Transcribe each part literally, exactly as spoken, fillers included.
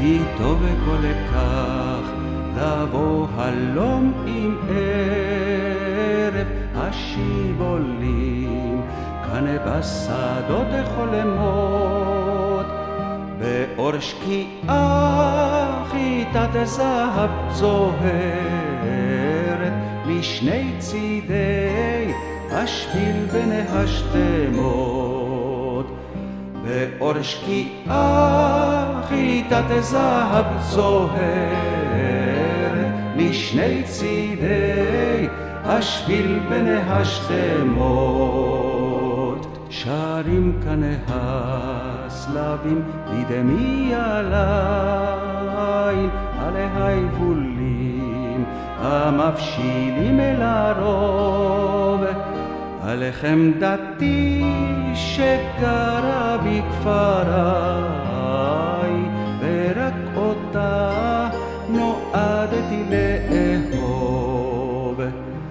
איתו וכל כך לבוא הלום עם ערב השיבולים כאן בשדות חולמות באור שקיעה חיטת זהב זוהרת משני צידי השביל בין השתמות באור שקיעה חיטת זהב זוהרת משני צידי השביל בין השתמות שרים כאן הסלבים בדמי הליל עלי היבולים המבשילים אל הרוב עליכם דתי שגרה בכפריי ורק אותה נועדתי לאהוב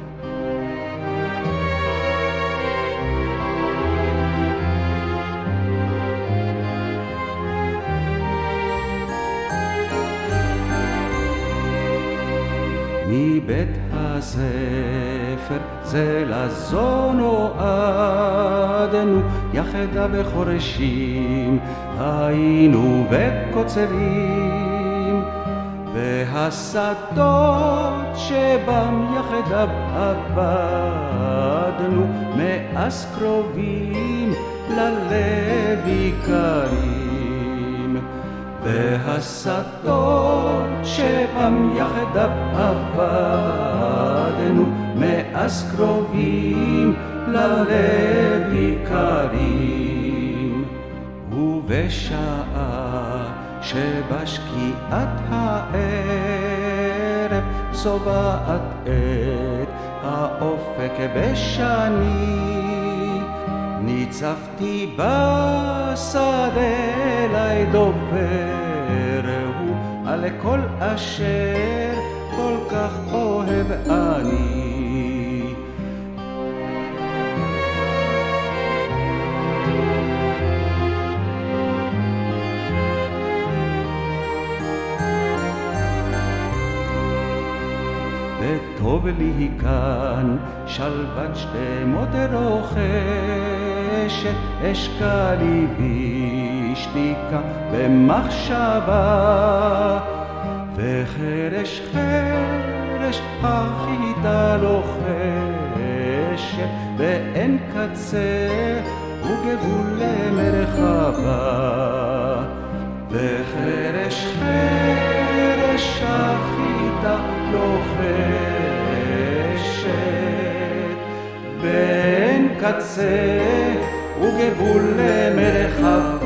מבית הספר זה לזו נועדנו יחדה וחורשים היינו וקוצרים והשדות שבם יחדיו עבדנו מאז קרובים ללב יקרים והשדות שבם יחדיו עבדנו מאז קרובים ללב יקרים ובשעה שבשקיעת הערב צובעת את האופק בשני ניצבתי בשדה אליי דובר הוא על כל אשר כל כך אוהב אני וטוב לי כאן שלוות שתמות רוחשת אשקע לי בשתיקה במחשבה וחרש חרש החיטה לוחשת ואין קצה וגבול למרחבה וחרש חרש החיטה לוחשת ואין קצה וגבול למרחבה